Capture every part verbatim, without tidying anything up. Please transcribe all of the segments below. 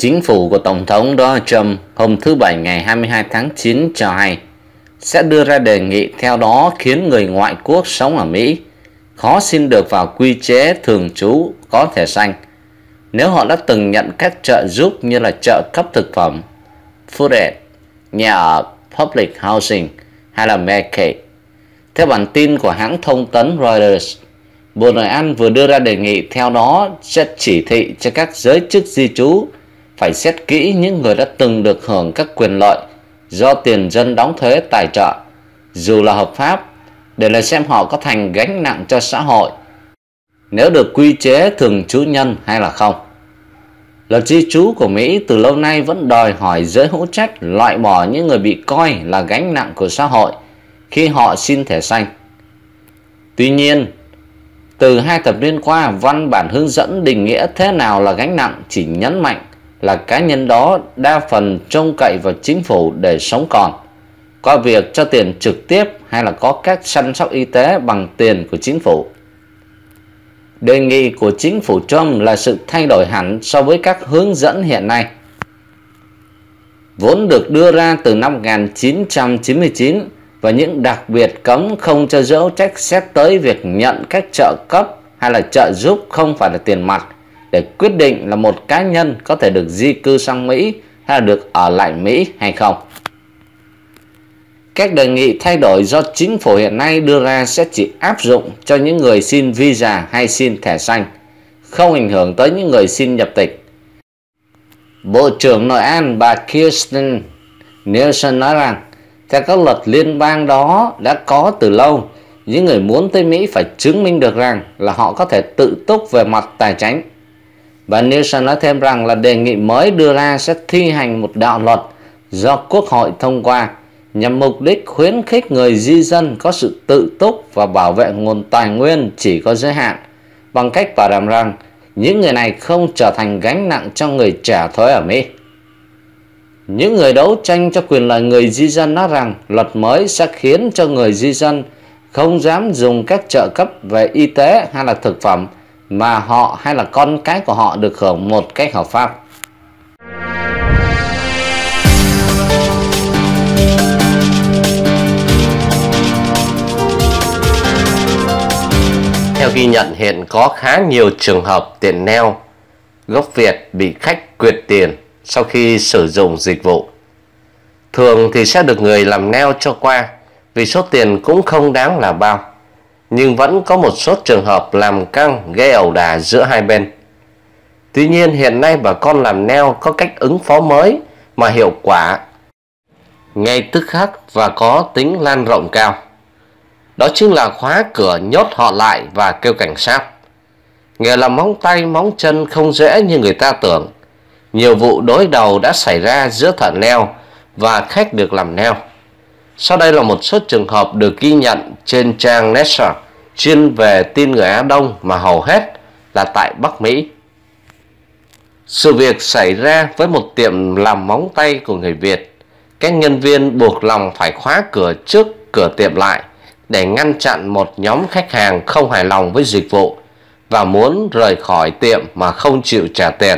Chính phủ của Tổng thống Donald Trump hôm thứ Bảy ngày hai mươi hai tháng chín cho hay sẽ đưa ra đề nghị theo đó khiến người ngoại quốc sống ở Mỹ khó xin được vào quy chế thường trú có thẻ xanh nếu họ đã từng nhận các trợ giúp như là trợ cấp thực phẩm, food aid, nhà ở, public housing hay là Medicaid. Theo bản tin của hãng thông tấn Reuters, Bộ Nội an vừa đưa ra đề nghị theo đó sẽ chỉ thị cho các giới chức di trú phải xét kỹ những người đã từng được hưởng các quyền lợi do tiền dân đóng thuế tài trợ, dù là hợp pháp, để là xem họ có thành gánh nặng cho xã hội nếu được quy chế thường trú nhân hay là không. Luật di trú của Mỹ từ lâu nay vẫn đòi hỏi giới hữu trách loại bỏ những người bị coi là gánh nặng của xã hội khi họ xin thẻ xanh. Tuy nhiên, từ hai thập niên qua, văn bản hướng dẫn định nghĩa thế nào là gánh nặng chỉ nhấn mạnh là cá nhân đó đa phần trông cậy vào chính phủ để sống còn, qua việc cho tiền trực tiếp hay là có các chăm sóc y tế bằng tiền của chính phủ. Đề nghị của chính phủ Trump là sự thay đổi hẳn so với các hướng dẫn hiện nay, vốn được đưa ra từ năm một nghìn chín trăm chín mươi chín, và những đặc biệt cấm không cho giới hữu trách xét tới việc nhận các trợ cấp hay là trợ giúp không phải là tiền mặt để quyết định là một cá nhân có thể được di cư sang Mỹ hay là được ở lại Mỹ hay không. Các đề nghị thay đổi do chính phủ hiện nay đưa ra sẽ chỉ áp dụng cho những người xin visa hay xin thẻ xanh, không ảnh hưởng tới những người xin nhập tịch. Bộ trưởng Nội an bà Kirstjen Nielsen nói rằng, theo các luật liên bang đó đã có từ lâu, những người muốn tới Mỹ phải chứng minh được rằng là họ có thể tự túc về mặt tài chính. Bà Nielsen nói thêm rằng là đề nghị mới đưa ra sẽ thi hành một đạo luật do Quốc hội thông qua nhằm mục đích khuyến khích người di dân có sự tự túc và bảo vệ nguồn tài nguyên chỉ có giới hạn, bằng cách bảo đảm rằng những người này không trở thành gánh nặng cho người trả thuế ở Mỹ. Những người đấu tranh cho quyền lợi người di dân nói rằng luật mới sẽ khiến cho người di dân không dám dùng các trợ cấp về y tế hay là thực phẩm mà họ hay là con cái của họ được hưởng một cách hợp pháp. Theo ghi nhận, hiện có khá nhiều trường hợp tiền neo gốc Việt bị khách quyệt tiền sau khi sử dụng dịch vụ. Thường thì sẽ được người làm neo cho qua vì số tiền cũng không đáng là bao, nhưng vẫn có một số trường hợp làm căng gây ẩu đả giữa hai bên. Tuy nhiên hiện nay bà con làm neo có cách ứng phó mới mà hiệu quả ngay tức khắc và có tính lan rộng cao. Đó chính là khóa cửa, nhốt họ lại và kêu cảnh sát. Nghề làm móng tay móng chân không dễ như người ta tưởng. Nhiều vụ đối đầu đã xảy ra giữa thợ neo và khách được làm neo. Sau đây là một số trường hợp được ghi nhận trên trang Nature chuyên về tin người Á Đông mà hầu hết là tại Bắc Mỹ. Sự việc xảy ra với một tiệm làm móng tay của người Việt. Các nhân viên buộc lòng phải khóa cửa trước cửa tiệm lại để ngăn chặn một nhóm khách hàng không hài lòng với dịch vụ và muốn rời khỏi tiệm mà không chịu trả tiền.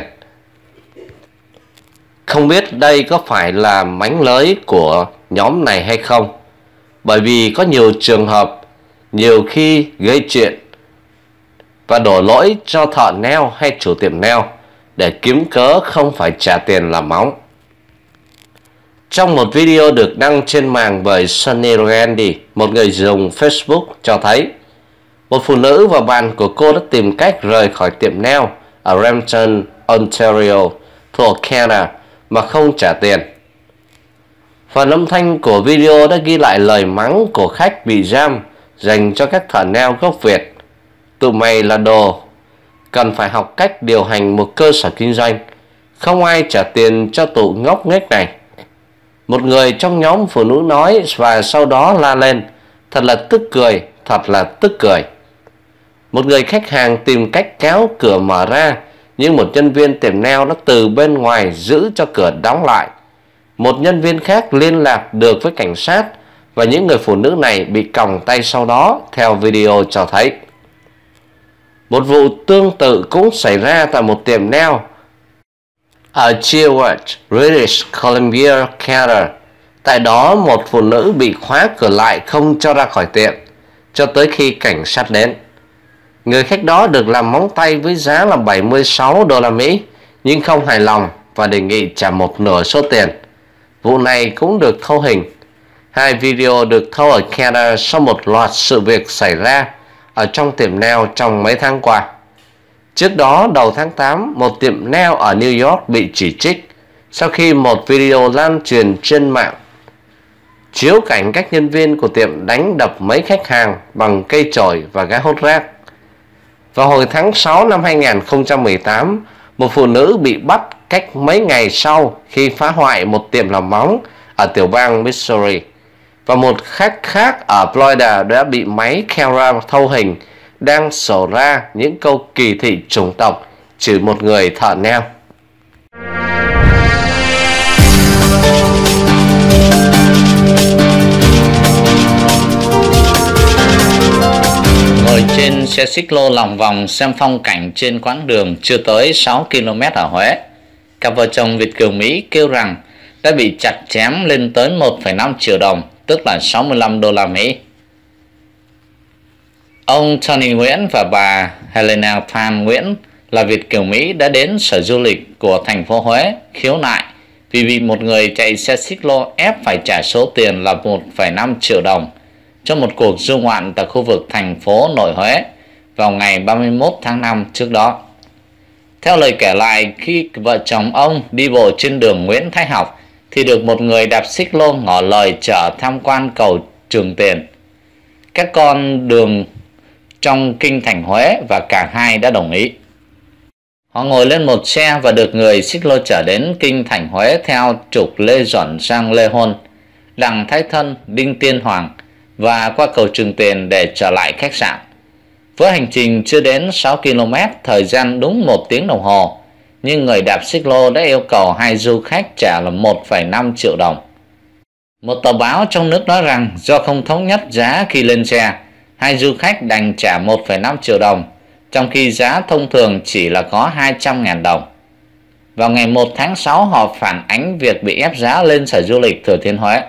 Không biết đây có phải là mánh lới của nhóm này hay không, bởi vì có nhiều trường hợp nhiều khi gây chuyện và đổ lỗi cho thợ neo hay chủ tiệm neo để kiếm cớ không phải trả tiền làm móng. Trong một video được đăng trên mạng bởi Sunny Randy, một người dùng Facebook, cho thấy một phụ nữ và bạn của cô đã tìm cách rời khỏi tiệm neo ở Brampton, Ontario, thuộc Canada mà không trả tiền. Phần âm thanh của video đã ghi lại lời mắng của khách bị giam dành cho các thợ neo gốc Việt. Tụi mày là đồ, cần phải học cách điều hành một cơ sở kinh doanh, không ai trả tiền cho tụi ngốc nghếch này. Một người trong nhóm phụ nữ nói và sau đó la lên, thật là tức cười, thật là tức cười. Một người khách hàng tìm cách kéo cửa mở ra, nhưng một nhân viên tiệm neo đã từ bên ngoài giữ cho cửa đóng lại. Một nhân viên khác liên lạc được với cảnh sát và những người phụ nữ này bị còng tay sau đó, theo video cho thấy. Một vụ tương tự cũng xảy ra tại một tiệm neo Ở Chilwell, British Columbia, Canada. Tại đó, một phụ nữ bị khóa cửa lại không cho ra khỏi tiệm cho tới khi cảnh sát đến. Người khách đó được làm móng tay với giá là bảy mươi sáu đô la Mỹ nhưng không hài lòng và đề nghị trả một nửa số tiền. Vụ này cũng được thâu hình. Hai video được thâu ở Canada sau một loạt sự việc xảy ra ở trong tiệm nail trong mấy tháng qua. Trước đó, đầu tháng tám, một tiệm nail ở New York bị chỉ trích sau khi một video lan truyền trên mạng chiếu cảnh các nhân viên của tiệm đánh đập mấy khách hàng bằng cây chổi và gái hốt rác. Vào hồi tháng sáu năm hai nghìn không trăm mười tám, một phụ nữ bị bắt cách mấy ngày sau khi phá hoại một tiệm làm móng ở tiểu bang Missouri. Và một khách khác ở Florida đã bị máy camera thâu hình đang sổ ra những câu kỳ thị chủng tộc chửi một người thợ nail. Ngồi trên xe xích lô lòng vòng xem phong cảnh trên quãng đường chưa tới sáu ki lô mét ở Huế, cặp vợ chồng Việt kiều Mỹ kêu rằng đã bị chặt chém lên tới một phẩy năm triệu đồng, tức là sáu mươi lăm đô la Mỹ. Ông Tony Nguyễn và bà Helena Phan Nguyễn là Việt kiều Mỹ đã đến Sở Du lịch của thành phố Huế khiếu nại vì bị một người chạy xe xích lô ép phải trả số tiền là một phẩy năm triệu đồng cho một cuộc du ngoạn tại khu vực thành phố nội Huế vào ngày ba mươi mốt tháng năm trước đó. Theo lời kể lại, khi vợ chồng ông đi bộ trên đường Nguyễn Thái Học thì được một người đạp xích lô ngỏ lời chở tham quan cầu Trường Tiền, các con đường trong kinh thành Huế, và cả hai đã đồng ý. Họ ngồi lên một xe và được người xích lô chở đến kinh thành Huế theo trục Lê Duẩn sang Lê Hôn, Đặng Thái Thân, Đinh Tiên Hoàng và qua cầu Trường Tiền để trở lại khách sạn. Với hành trình chưa đến sáu ki lô mét, thời gian đúng một tiếng đồng hồ, nhưng người đạp xích lô đã yêu cầu hai du khách trả là một phẩy năm triệu đồng. Một tờ báo trong nước nói rằng do không thống nhất giá khi lên xe, hai du khách đành trả một phẩy năm triệu đồng, trong khi giá thông thường chỉ là có hai trăm nghìn đồng. Vào ngày một tháng sáu, họ phản ánh việc bị ép giá lên Sở Du lịch Thừa Thiên Huế.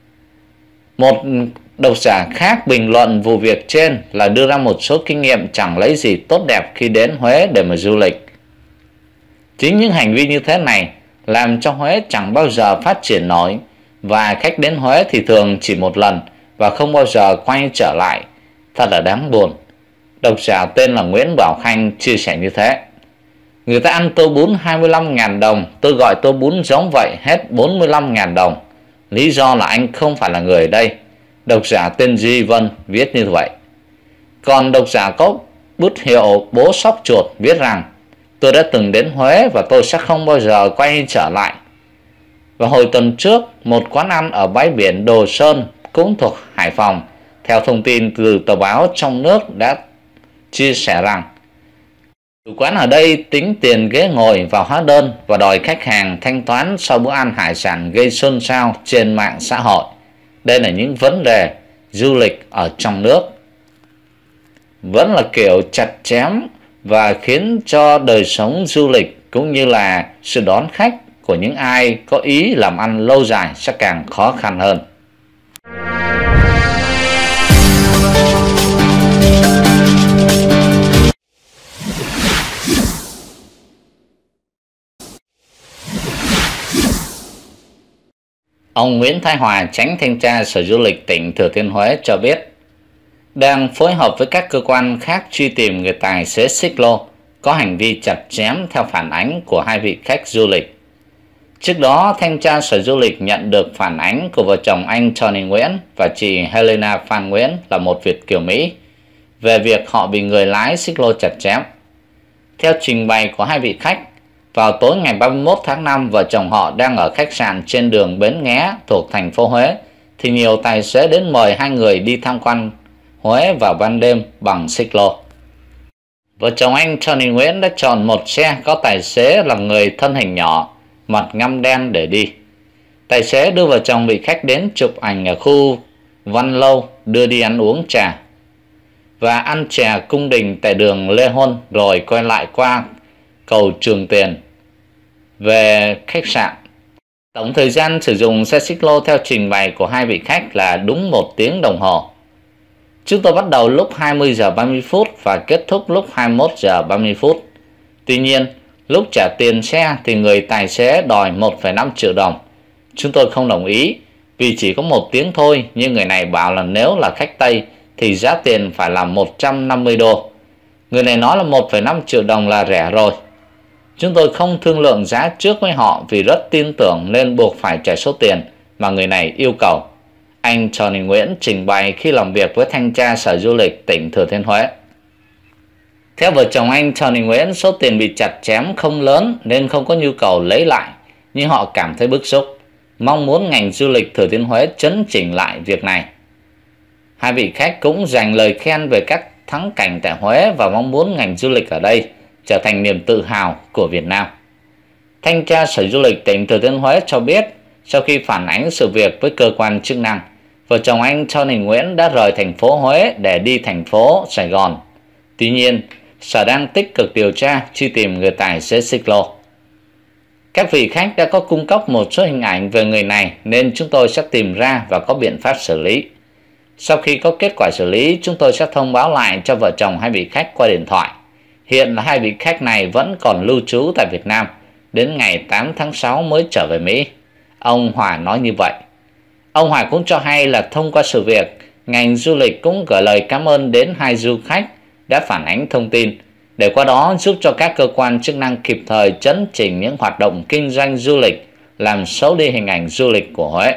Một độc giả khác bình luận vụ việc trên là đưa ra một số kinh nghiệm chẳng lấy gì tốt đẹp khi đến Huế để mà du lịch. Chính những hành vi như thế này làm cho Huế chẳng bao giờ phát triển nổi, và khách đến Huế thì thường chỉ một lần và không bao giờ quay trở lại. Thật là đáng buồn. Độc giả tên là Nguyễn Bảo Khanh chia sẻ như thế. Người ta ăn tô bún hai mươi lăm nghìn đồng, tôi gọi tô bún giống vậy hết bốn mươi lăm nghìn đồng. Lý do là anh không phải là người ở đây. Độc giả tên Duy Vân viết như vậy. Còn độc giả có bút hiệu bố sóc chuột viết rằng tôi đã từng đến Huế và tôi sẽ không bao giờ quay trở lại. Và hồi tuần trước, một quán ăn ở bãi biển Đồ Sơn cũng thuộc Hải Phòng, theo thông tin từ tờ báo trong nước, đã chia sẻ rằng chủ quán ở đây tính tiền ghế ngồi vào hóa đơn và đòi khách hàng thanh toán sau bữa ăn hải sản, gây xôn xao trên mạng xã hội. Đây là những vấn đề du lịch ở trong nước. Vẫn là kiểu chặt chém và khiến cho đời sống du lịch cũng như là sự đón khách của những ai có ý làm ăn lâu dài sẽ càng khó khăn hơn. Ông Nguyễn Thái Hòa, Chánh Thanh tra Sở Du lịch tỉnh Thừa Thiên Huế cho biết đang phối hợp với các cơ quan khác truy tìm người tài xế xích lô có hành vi chặt chém theo phản ánh của hai vị khách du lịch. Trước đó, Thanh tra Sở Du lịch nhận được phản ánh của vợ chồng anh Tony Nguyễn và chị Helena Phan Nguyễn là một Việt kiều Mỹ về việc họ bị người lái xích lô chặt chém. Theo trình bày của hai vị khách, vào tối ngày ba mươi mốt tháng năm, vợ chồng họ đang ở khách sạn trên đường Bến Nghé thuộc thành phố Huế thì nhiều tài xế đến mời hai người đi tham quan Huế vào ban đêm bằng xích lô. Vợ chồng anh Tony Nguyễn đã chọn một xe có tài xế là người thân hình nhỏ, mặt ngăm đen để đi. Tài xế đưa vợ chồng vị khách đến chụp ảnh ở khu Văn Lâu, đưa đi ăn uống trà và ăn chè cung đình tại đường Lê Hôn, rồi quay lại qua cầu Trường Tiền về khách sạn. Tổng thời gian sử dụng xe xích lô theo trình bày của hai vị khách là đúng một tiếng đồng hồ. Chúng tôi bắt đầu lúc hai mươi giờ ba mươi phút và kết thúc lúc hai mươi mốt giờ ba mươi phút. Tuy nhiên, lúc trả tiền xe thì người tài xế đòi một phẩy năm triệu đồng. Chúng tôi không đồng ý vì chỉ có một tiếng thôi, nhưng người này bảo là nếu là khách Tây thì giá tiền phải là một trăm năm mươi đô. Người này nói là một phẩy năm triệu đồng là rẻ rồi. Chúng tôi không thương lượng giá trước với họ vì rất tin tưởng nên buộc phải trả số tiền mà người này yêu cầu. Anh Tony Nguyễn trình bày khi làm việc với thanh tra Sở Du lịch tỉnh Thừa Thiên Huế. Theo vợ chồng anh Tony Nguyễn, số tiền bị chặt chém không lớn nên không có nhu cầu lấy lại, nhưng họ cảm thấy bức xúc, mong muốn ngành du lịch Thừa Thiên Huế chấn chỉnh lại việc này. Hai vị khách cũng dành lời khen về các thắng cảnh tại Huế và mong muốn ngành du lịch ở đây trở thành niềm tự hào của Việt Nam. Thanh tra Sở Du lịch tỉnh Thừa Thiên Huế cho biết, sau khi phản ánh sự việc với cơ quan chức năng, vợ chồng anh Tony Nguyễn đã rời thành phố Huế để đi thành phố Sài Gòn. Tuy nhiên, Sở đang tích cực điều tra truy tìm người tài xế xích lô. Các vị khách đã có cung cấp một số hình ảnh về người này nên chúng tôi sẽ tìm ra và có biện pháp xử lý. Sau khi có kết quả xử lý, chúng tôi sẽ thông báo lại cho vợ chồng hai vị khách qua điện thoại. Hiện là hai vị khách này vẫn còn lưu trú tại Việt Nam, đến ngày tám tháng sáu mới trở về Mỹ. Ông Hòa nói như vậy. Ông Hòa cũng cho hay là thông qua sự việc, ngành du lịch cũng gửi lời cảm ơn đến hai du khách đã phản ánh thông tin, để qua đó giúp cho các cơ quan chức năng kịp thời chấn chỉnh những hoạt động kinh doanh du lịch, làm xấu đi hình ảnh du lịch của Huế.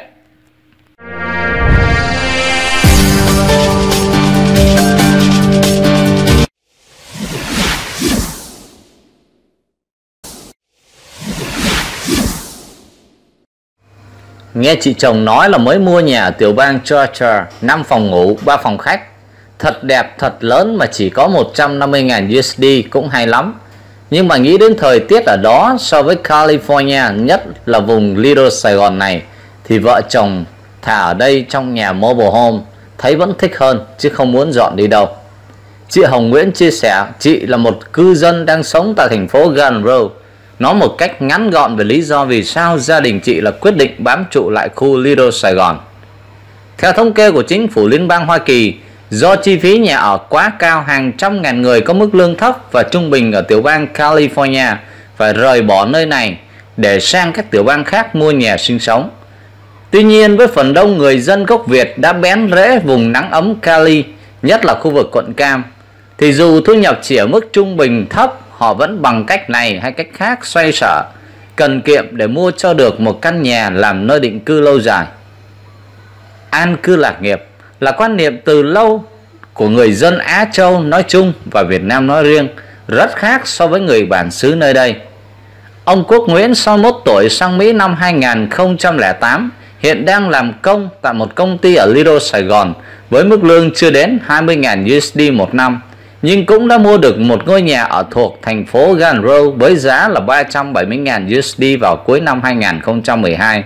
Nghe chị chồng nói là mới mua nhà ở tiểu bang Georgia, năm phòng ngủ, ba phòng khách. Thật đẹp, thật lớn mà chỉ có một trăm năm mươi nghìn đô la cũng hay lắm. Nhưng mà nghĩ đến thời tiết ở đó so với California, nhất là vùng Little Sài Gòn này, thì vợ chồng thà ở đây trong nhà mobile home thấy vẫn thích hơn chứ không muốn dọn đi đâu. Chị Hồng Nguyễn chia sẻ chị là một cư dân đang sống tại thành phố Garden Grove, nói một cách ngắn gọn về lý do vì sao gia đình chị là quyết định bám trụ lại khu Little Sài Gòn. Theo thống kê của chính phủ liên bang Hoa Kỳ, do chi phí nhà ở quá cao, hàng trăm ngàn người có mức lương thấp và trung bình ở tiểu bang California phải rời bỏ nơi này để sang các tiểu bang khác mua nhà sinh sống. Tuy nhiên, với phần đông người dân gốc Việt đã bén rễ vùng nắng ấm Cali, nhất là khu vực quận Cam, thì dù thu nhập chỉ ở mức trung bình thấp, họ vẫn bằng cách này hay cách khác xoay sở, cần kiệm để mua cho được một căn nhà làm nơi định cư lâu dài. An cư lạc nghiệp là quan niệm từ lâu của người dân Á Châu nói chung và Việt Nam nói riêng, rất khác so với người bản xứ nơi đây. Ông Quốc Nguyễn, sáu mươi mốt tuổi, sang Mỹ năm hai nghìn không trăm lẻ tám, hiện đang làm công tại một công ty ở Little Sài Gòn với mức lương chưa đến hai mươi nghìn đô la một năm, nhưng cũng đã mua được một ngôi nhà ở thuộc thành phố Garden Grove với giá là ba trăm bảy mươi nghìn đô la vào cuối năm hai nghìn không trăm mười hai.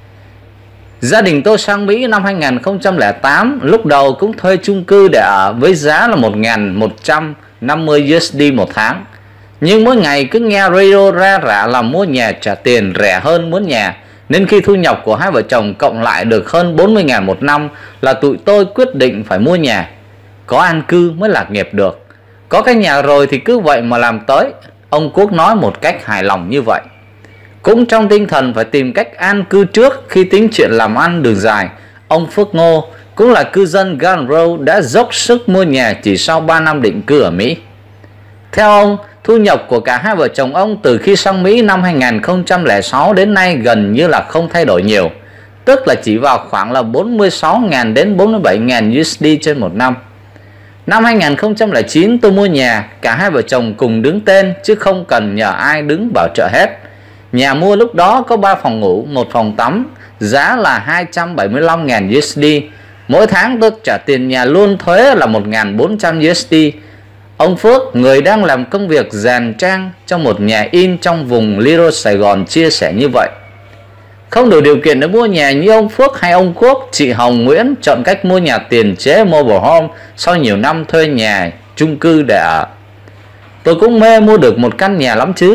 Gia đình tôi sang Mỹ năm hai nghìn không trăm lẻ tám, lúc đầu cũng thuê chung cư để ở với giá là một nghìn một trăm năm mươi đô la một tháng. Nhưng mỗi ngày cứ nghe radio ra rả là mua nhà trả tiền rẻ hơn muốn nhà, nên khi thu nhập của hai vợ chồng cộng lại được hơn bốn mươi nghìn một năm là tụi tôi quyết định phải mua nhà. Có an cư mới lạc nghiệp được. Có cái nhà rồi thì cứ vậy mà làm tới. Ông Quốc nói một cách hài lòng như vậy. Cũng trong tinh thần phải tìm cách an cư trước khi tính chuyện làm ăn đường dài, ông Phước Ngô cũng là cư dân Garden Grove đã dốc sức mua nhà chỉ sau ba năm định cư ở Mỹ. Theo ông, thu nhập của cả hai vợ chồng ông từ khi sang Mỹ năm hai nghìn không trăm lẻ sáu đến nay gần như là không thay đổi nhiều, tức là chỉ vào khoảng là bốn mươi sáu nghìn đến bốn mươi bảy nghìn đô la trên một năm. Năm hai nghìn không trăm lẻ chín tôi mua nhà, cả hai vợ chồng cùng đứng tên chứ không cần nhờ ai đứng bảo trợ hết. Nhà mua lúc đó có ba phòng ngủ, một phòng tắm, giá là hai trăm bảy mươi lăm nghìn đô la. Mỗi tháng tôi trả tiền nhà luôn thuế là một nghìn bốn trăm đô la. Ông Phước, người đang làm công việc dàn trang trong một nhà in trong vùng Little Sài Gòn, chia sẻ như vậy. Không đủ điều kiện để mua nhà như ông Phước hay ông Quốc, chị Hồng Nguyễn chọn cách mua nhà tiền chế mobile home sau nhiều năm thuê nhà chung cư để ở. Tôi cũng mê mua được một căn nhà lắm chứ,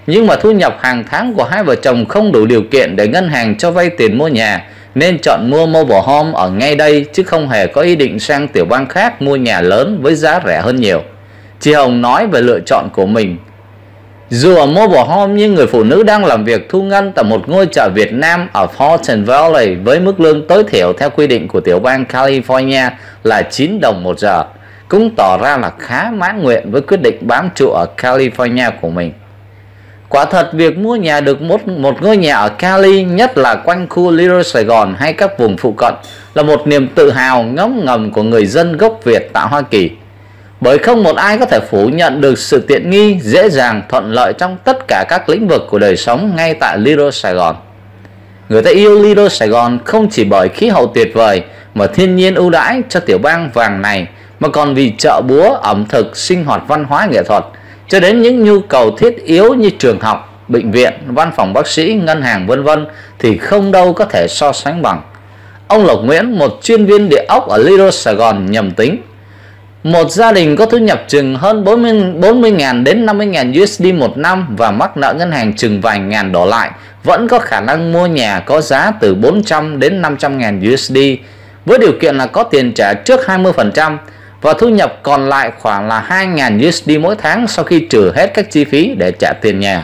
nhưng mà thu nhập hàng tháng của hai vợ chồng không đủ điều kiện để ngân hàng cho vay tiền mua nhà, nên chọn mua mobile home ở ngay đây chứ không hề có ý định sang tiểu bang khác mua nhà lớn với giá rẻ hơn nhiều. Chị Hồng nói về lựa chọn của mình. Dù ở mobile home nhưng người phụ nữ đang làm việc thu ngân tại một ngôi chợ Việt Nam ở Fortune Valley với mức lương tối thiểu theo quy định của tiểu bang California là chín đồng một giờ, cũng tỏ ra là khá mãn nguyện với quyết định bám trụ ở California của mình. Quả thật việc mua nhà được một, một ngôi nhà ở Cali, nhất là quanh khu Little Sài Gòn hay các vùng phụ cận, là một niềm tự hào ngấm ngầm của người dân gốc Việt tại Hoa Kỳ. Bởi không một ai có thể phủ nhận được sự tiện nghi, dễ dàng, thuận lợi trong tất cả các lĩnh vực của đời sống ngay tại Little Sài Gòn. Người ta yêu Little Sài Gòn không chỉ bởi khí hậu tuyệt vời mà thiên nhiên ưu đãi cho tiểu bang vàng này, mà còn vì chợ búa, ẩm thực, sinh hoạt văn hóa nghệ thuật, cho đến những nhu cầu thiết yếu như trường học, bệnh viện, văn phòng bác sĩ, ngân hàng vân vân thì không đâu có thể so sánh bằng. Ông Lộc Nguyễn, một chuyên viên địa ốc ở Little Sài Gòn nhầm tính. Một gia đình có thu nhập chừng hơn bốn mươi nghìn đến năm mươi nghìn u ét đê một năm và mắc nợ ngân hàng chừng vài ngàn đổ lại vẫn có khả năng mua nhà có giá từ bốn trăm đến năm trăm nghìn u ét đê, với điều kiện là có tiền trả trước hai mươi phần trăm và thu nhập còn lại khoảng là hai nghìn u ét đê mỗi tháng sau khi trừ hết các chi phí để trả tiền nhà.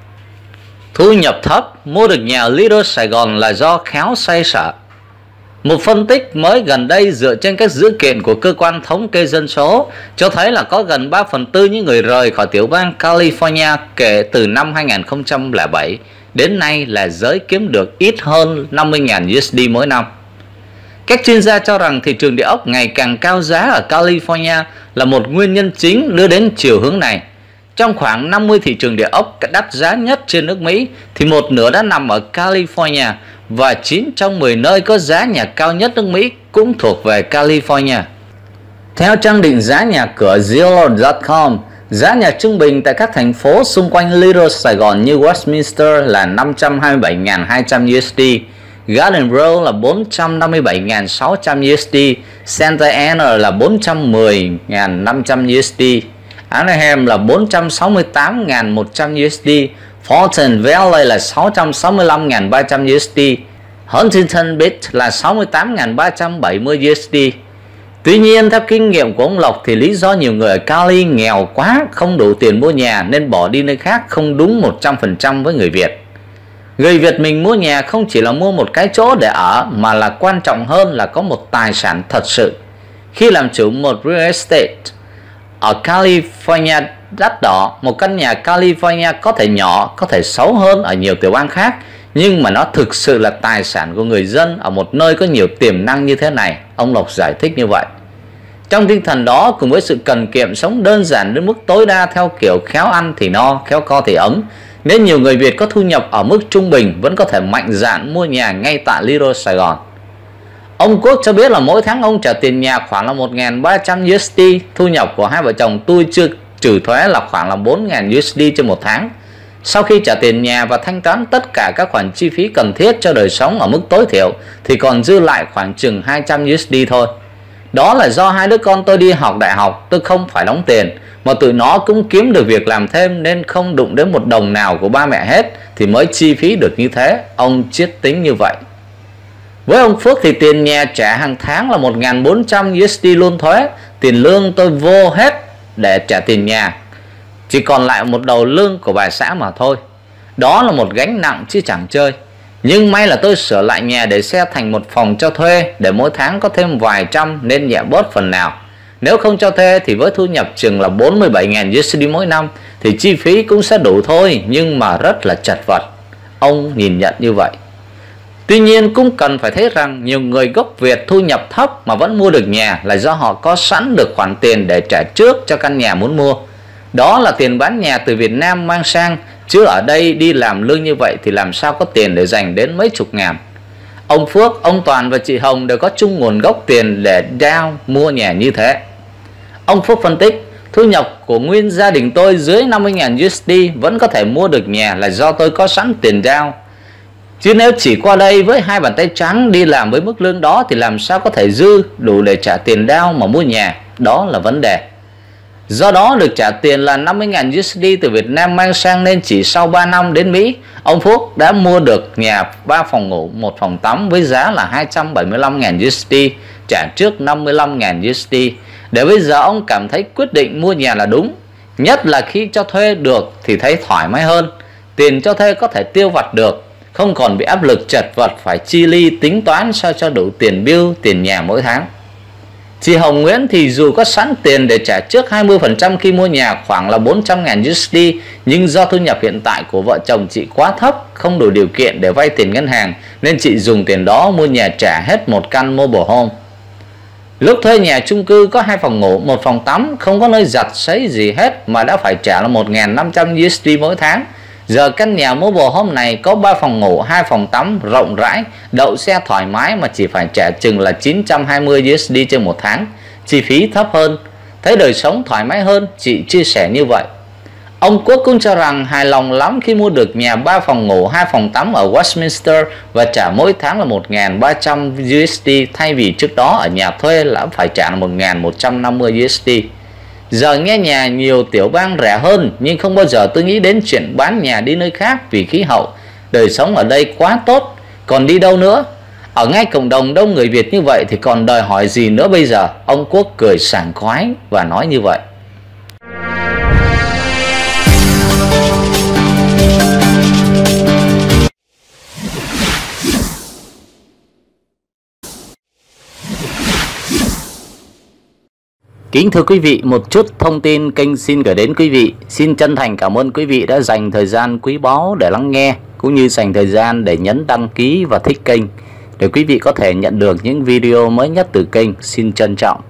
Thu nhập thấp mua được nhà ở Little Sài Gòn là do khéo xoay sở. Một phân tích mới gần đây dựa trên các dữ kiện của cơ quan thống kê dân số cho thấy là có gần ba phần tư những người rời khỏi tiểu bang California kể từ năm hai nghìn không trăm lẻ bảy đến nay là giới kiếm được ít hơn năm mươi nghìn u ét đê mỗi năm. Các chuyên gia cho rằng thị trường địa ốc ngày càng cao giá ở California là một nguyên nhân chính đưa đến chiều hướng này. Trong khoảng năm mươi thị trường địa ốc đắt giá nhất trên nước Mỹ thì một nửa đã nằm ở California, và chín trong mười nơi có giá nhà cao nhất nước Mỹ cũng thuộc về California. Theo trang định giá nhà cửa Zillow chấm com, giá nhà trung bình tại các thành phố xung quanh Little Sài Gòn như Westminster là năm trăm hai mươi bảy nghìn hai trăm u ét đê, Garden Row là bốn trăm năm mươi bảy nghìn sáu trăm u ét đê, Santa Ana là bốn trăm mười nghìn năm trăm u ét đê, Anaheim là bốn trăm sáu mươi tám nghìn một trăm u ét đê, Fortune Valley là sáu trăm sáu mươi lăm nghìn ba trăm u ét đê, Huntington Beach là sáu mươi tám nghìn ba trăm bảy mươi u ét đê. Tuy nhiên, theo kinh nghiệm của ông Lộc thì lý do nhiều người ở Cali nghèo quá, không đủ tiền mua nhà nên bỏ đi nơi khác không đúng một trăm phần trăm với người Việt. Người Việt mình mua nhà không chỉ là mua một cái chỗ để ở, mà là quan trọng hơn là có một tài sản thật sự. Khi làm chủ một real estate ở California đắt đỏ, một căn nhà California có thể nhỏ, có thể xấu hơn ở nhiều tiểu bang khác, nhưng mà nó thực sự là tài sản của người dân ở một nơi có nhiều tiềm năng như thế này, ông Lộc giải thích như vậy. Trong tinh thần đó, cùng với sự cần kiệm sống đơn giản đến mức tối đa theo kiểu khéo ăn thì no, khéo co thì ấm, nên nhiều người Việt có thu nhập ở mức trung bình vẫn có thể mạnh dạn mua nhà ngay tại Little Sài Gòn. Ông Quốc cho biết là mỗi tháng ông trả tiền nhà khoảng là một nghìn ba trăm u ét đê, thu nhập của hai vợ chồng tôi chưa trừ thuế là khoảng là bốn nghìn u ét đê trên một tháng. Sau khi trả tiền nhà và thanh toán tất cả các khoản chi phí cần thiết cho đời sống ở mức tối thiểu thì còn dư lại khoảng chừng hai trăm u ét đê thôi. Đó là do hai đứa con tôi đi học đại học, tôi không phải đóng tiền, mà tụi nó cũng kiếm được việc làm thêm nên không đụng đến một đồng nào của ba mẹ hết thì mới chi phí được như thế, ông Chiết tính như vậy. Với ông Phước thì tiền nhà trả hàng tháng là một nghìn bốn trăm u ét đê luôn thuế, tiền lương tôi vô hết để trả tiền nhà, chỉ còn lại một đầu lương của bà xã mà thôi. Đó là một gánh nặng chứ chẳng chơi. Nhưng may là tôi sửa lại nhà để xe thành một phòng cho thuê, để mỗi tháng có thêm vài trăm nên nhẹ bớt phần nào. Nếu không cho thuê thì với thu nhập chừng là bốn mươi bảy nghìn u ét đê mỗi năm thì chi phí cũng sẽ đủ thôi, nhưng mà rất là chật vật. Ông nhìn nhận như vậy. Tuy nhiên cũng cần phải thấy rằng nhiều người gốc Việt thu nhập thấp mà vẫn mua được nhà là do họ có sẵn được khoản tiền để trả trước cho căn nhà muốn mua. Đó là tiền bán nhà từ Việt Nam mang sang, chứ ở đây đi làm lương như vậy thì làm sao có tiền để dành đến mấy chục ngàn. Ông Phước, ông Toàn và chị Hồng đều có chung nguồn gốc tiền để down mua nhà như thế. Ông Phước phân tích, thu nhập của nguyên gia đình tôi dưới năm mươi nghìn u ét đê vẫn có thể mua được nhà là do tôi có sẵn tiền down. Chứ nếu chỉ qua đây với hai bàn tay trắng đi làm với mức lương đó thì làm sao có thể dư đủ để trả tiền down mà mua nhà, đó là vấn đề. Do đó được trả tiền là năm mươi nghìn đô la từ Việt Nam mang sang, nên chỉ sau ba năm đến Mỹ, ông Phúc đã mua được nhà ba phòng ngủ, một phòng tắm với giá là hai trăm bảy mươi lăm nghìn đô la, trả trước năm mươi lăm nghìn đô la. Để bây giờ ông cảm thấy quyết định mua nhà là đúng, nhất là khi cho thuê được thì thấy thoải mái hơn, tiền cho thuê có thể tiêu vặt được, không còn bị áp lực chật vật phải chi ly tính toán sao cho đủ tiền bill, tiền nhà mỗi tháng. Chị Hồng Nguyễn thì dù có sẵn tiền để trả trước hai mươi phần trăm khi mua nhà, khoảng là bốn trăm nghìn đô la, nhưng do thu nhập hiện tại của vợ chồng chị quá thấp, không đủ điều kiện để vay tiền ngân hàng, nên chị dùng tiền đó mua nhà trả hết một căn mobile home. Lúc thuê nhà chung cư có hai phòng ngủ, một phòng tắm, không có nơi giặt sấy gì hết mà đã phải trả là một nghìn năm trăm đô la mỗi tháng. Giờ căn nhà mobile home này có ba phòng ngủ, hai phòng tắm rộng rãi, đậu xe thoải mái mà chỉ phải trả chừng là chín trăm hai mươi đô la trên một tháng, chi phí thấp hơn, thấy đời sống thoải mái hơn, chị chia sẻ như vậy. Ông Quốc cũng cho rằng hài lòng lắm khi mua được nhà ba phòng ngủ, hai phòng tắm ở Westminster và trả mỗi tháng là một nghìn ba trăm đô la, thay vì trước đó ở nhà thuê là phải trả là một nghìn một trăm năm mươi đô la. Giờ nghe nhà nhiều tiểu bang rẻ hơn, nhưng không bao giờ tôi nghĩ đến chuyện bán nhà đi nơi khác vì khí hậu, đời sống ở đây quá tốt, còn đi đâu nữa. Ở ngay cộng đồng đông người Việt như vậy thì còn đòi hỏi gì nữa bây giờ. Ông Quốc cười sảng khoái và nói như vậy. Kính thưa quý vị, một chút thông tin kênh xin gửi đến quý vị. Xin chân thành cảm ơn quý vị đã dành thời gian quý báu để lắng nghe, cũng như dành thời gian để nhấn đăng ký và thích kênh, để quý vị có thể nhận được những video mới nhất từ kênh. Xin trân trọng.